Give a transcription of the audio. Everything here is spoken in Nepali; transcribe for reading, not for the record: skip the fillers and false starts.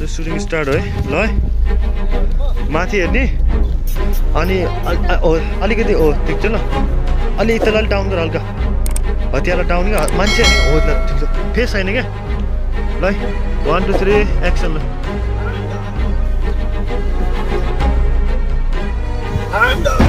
सुटिङ स्टार्ट हो है ल है माथि हेर्ने अनि अलिकति हो ठिक छ ल अलि तल डाउन गर हल्का हतियारलाई डाउन क्या मान्छे होइन हो ठिक छ फेस छैन क्या ल 1 2 3 एक्सन ल